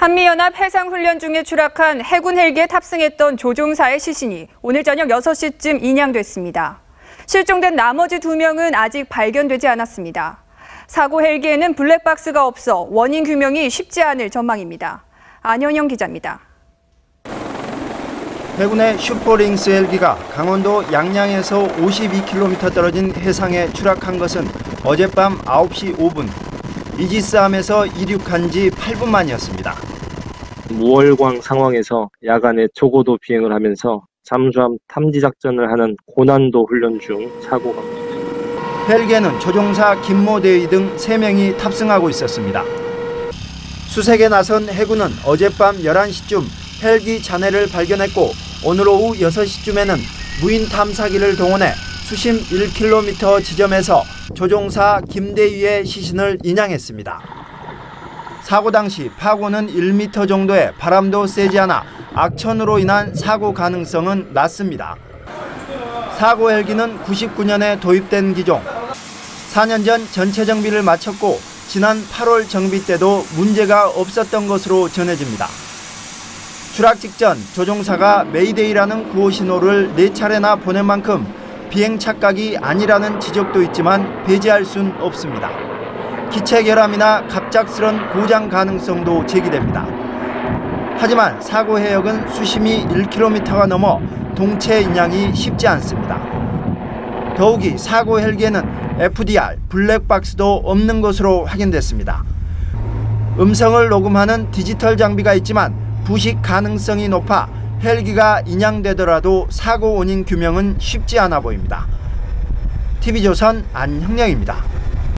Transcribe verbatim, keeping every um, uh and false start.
한미연합 해상훈련 중에 추락한 해군 헬기에 탑승했던 조종사의 시신이 오늘 저녁 여섯 시쯤 인양됐습니다. 실종된 나머지 두 명은 아직 발견되지 않았습니다. 사고 헬기에는 블랙박스가 없어 원인 규명이 쉽지 않을 전망입니다. 안현영 기자입니다. 해군의 슈퍼링스 헬기가 강원도 양양에서 오십이 킬로미터 떨어진 해상에 추락한 것은 어젯밤 아홉 시 오 분, 이지스함에서 이륙한 지 팔 분 만이었습니다. 무월광 상황에서 야간에 초고도 비행을 하면서 잠수함 탐지 작전을 하는 고난도 훈련 중 사고가 났습니다. 헬기에는 조종사 김모대위 등 세 명이 탑승하고 있었습니다. 수색에 나선 해군은 어젯밤 열한 시쯤 헬기 잔해를 발견했고 오늘 오후 여섯 시쯤에는 무인 탐사기를 동원해 수심 일 킬로미터 지점에서 조종사 김대위의 시신을 인양했습니다. 사고 당시 파고는 일 미터 정도의 바람도 세지 않아 악천후로 인한 사고 가능성은 낮습니다. 사고 헬기는 구십구 년에 도입된 기종. 사 년 전 전체 정비를 마쳤고 지난 팔월 정비 때도 문제가 없었던 것으로 전해집니다. 추락 직전 조종사가 메이데이라는 구호 신호를 네 차례나 보낸 만큼 비행 착각이 아니라는 지적도 있지만 배제할 순 없습니다. 기체 결함이나 갑작스런 고장 가능성도 제기됩니다. 하지만 사고 해역은 수심이 일 킬로미터가 넘어 동체 인양이 쉽지 않습니다. 더욱이 사고 헬기에는 에프디알, 블랙박스도 없는 것으로 확인됐습니다. 음성을 녹음하는 디지털 장비가 있지만 부식 가능성이 높아 헬기가 인양되더라도 사고 원인 규명은 쉽지 않아 보입니다. 티비조선 안형령입니다.